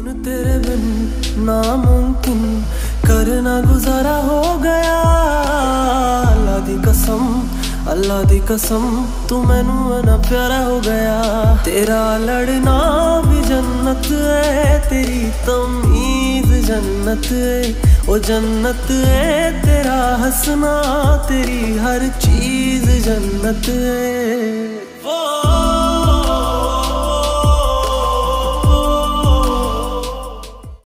सुन तेरे बिन नामुमकिन करना गुजारा हो गया। अल्लाह दी कसम तू मैनू ना प्यारा हो गया। तेरा लड़ना भी जन्नत है, तेरी तमीज़ जन्नत है, ओ जन्नत है। तेरा हंसना तेरी हर चीज जन्नत है।